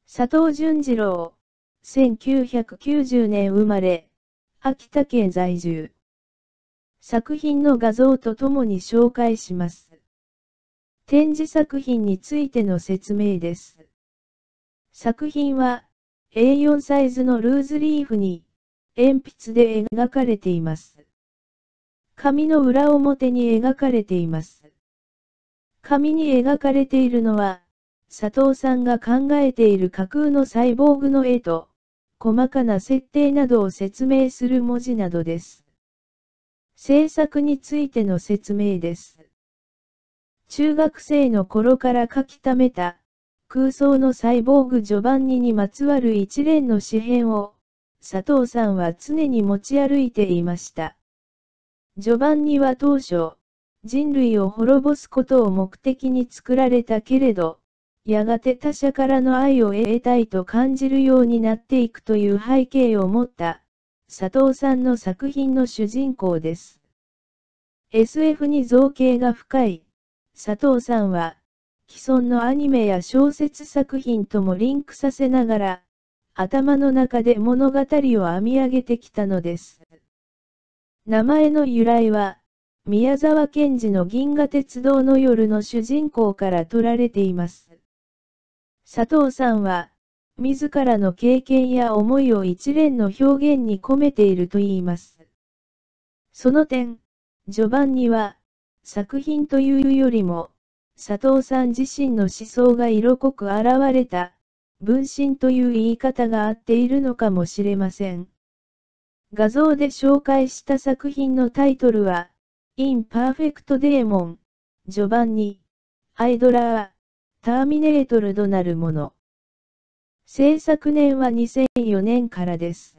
佐藤潤次郎、1990年生まれ、秋田県在住。作品の画像とともに紹介します。展示作品についての説明です。作品は A4 サイズのルーズリーフに鉛筆で描かれています。紙の裏表に描かれています。紙に描かれているのは、佐藤さんが考えている架空のサイボーグの絵と、細かな設定などを説明する文字などです。制作についての説明です。中学生の頃から書き溜めた、空想のサイボーグジョバンニにまつわる一連の詩編を、佐藤さんは常に持ち歩いていました。ジョバンニは当初、人類を滅ぼすことを目的に作られたけれど、やがて他者からの愛を得たいと感じるようになっていくという背景を持った佐藤さんの作品の主人公です。SF に造詣が深い佐藤さんは既存のアニメや小説作品ともリンクさせながら頭の中で物語を編み上げてきたのです。名前の由来は宮沢賢治の銀河鉄道の夜の主人公から取られています。佐藤さんは、自らの経験や思いを一連の表現に込めていると言います。その点、序盤には、作品というよりも、佐藤さん自身の思想が色濃く現れた、分身という言い方が合っているのかもしれません。画像で紹介した作品のタイトルは、インパーフェクトデーモン、序盤に、アイドラー、ターミネートルとなるもの。制作年は2004年からです。